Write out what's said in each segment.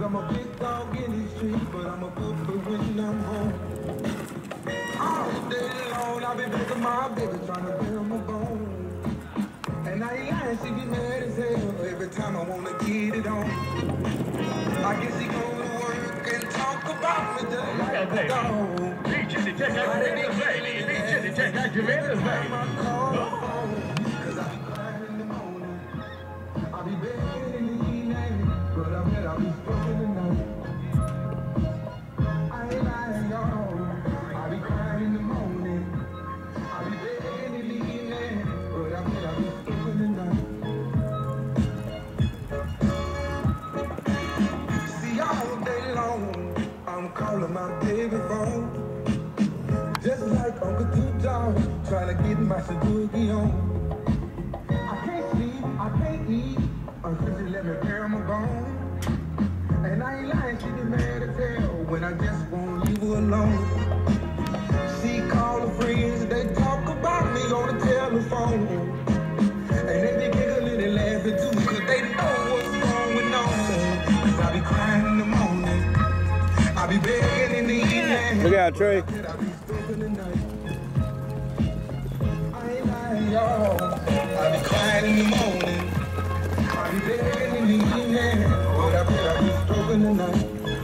I'm a big dog in these streets, but I'm a pupper when I'm home. All day long, I be begging my baby, trying to bear my bone. And I ain't lying, she be mad as hell every time I wanna get it on. I guess he go to work and talk about me just like a dog. Beaches, he take out Juventus, baby. Beaches, he take out Juventus, baby. Cause I be crying in the morning, I be begging in the evening, but I bet I be struggling tonight. I ain't lying, y'all. I be crying in the morning, I be begging in the evening, but I bet I be struggling tonight. See, all day long, I'm calling my baby phone, just like Uncle Two-Dog, trying to get my Suzuki on. I can't sleep, I can't eat, until she let me bear my bone. And I ain't lying, she be mad as hell when I just won't leave her alone. She call her friends, they talk about me on the telephone. And they be giggling and laughing too, cause they know what's going on. Cause I be crying in the morning, I be begging in the evening. Look out, Trey. I be struggling tonight. I ain't lying, y'all. I be crying in the morning, I be begging in the evening, but I bet I be struggling tonight.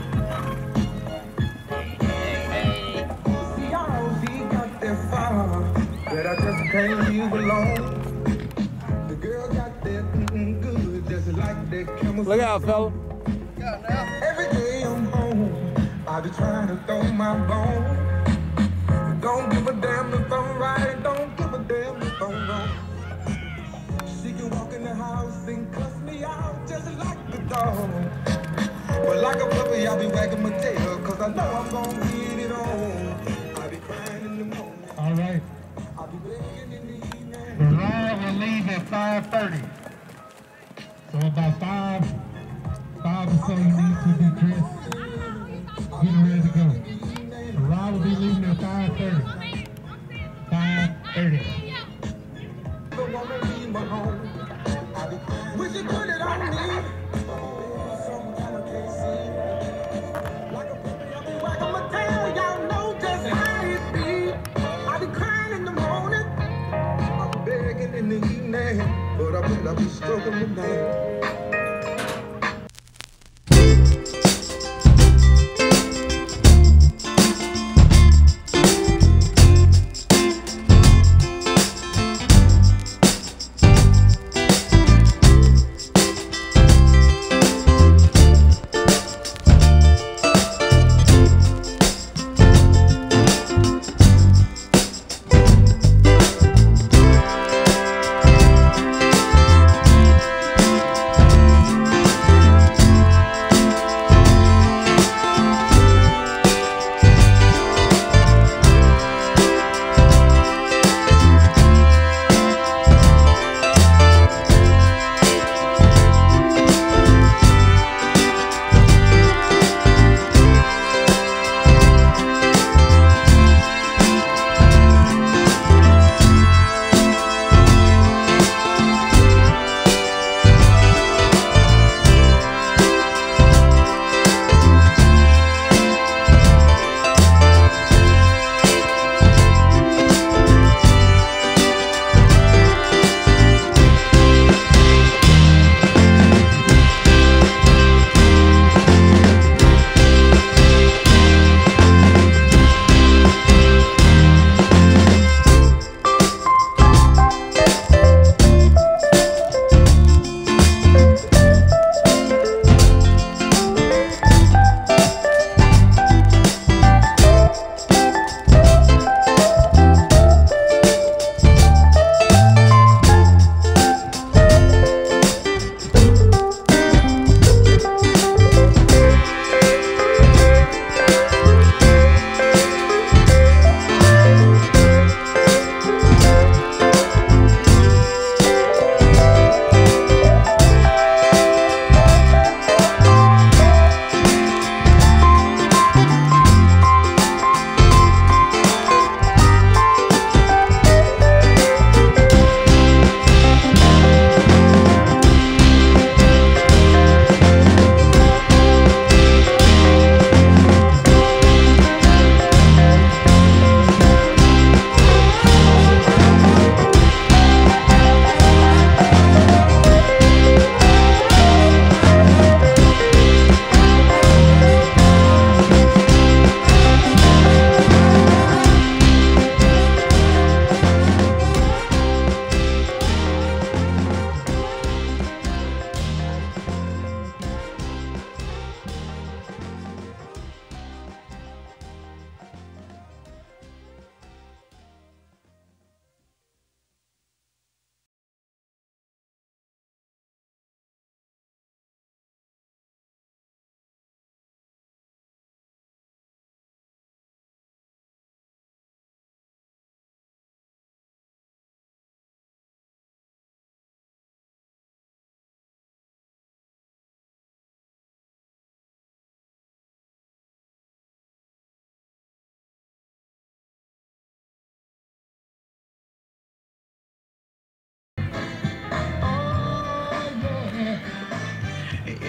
See, y'all, she got that fire that I just can't leave alone. The girl got that good, just like that chemical. Look out, fella. Every day I'm home, I be trying to throw my bone. Don't give a damn if I'm right, don't give a damn if I'm wrong. She can walk in the house and cuss me out just like a dog. But like a puppy, I be wagging my tail, cause I know I'm gonna get it on. I be crying in the morning. All right. I be begging in the evening. The ride will leave at 5:30. So about 5 or so, you need to be dressed, getting ready to go. The ride will be leaving at 5:30. 5:30. Don't wanna leave my home. I be crying. Wish you put it on me. Sometimes I can't see. Like a puppy, I be wagging my tail. Y'all know just how it be. I be crying in the morning, I be begging in the evening, but I bet I be struggling tonight.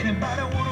Anybody want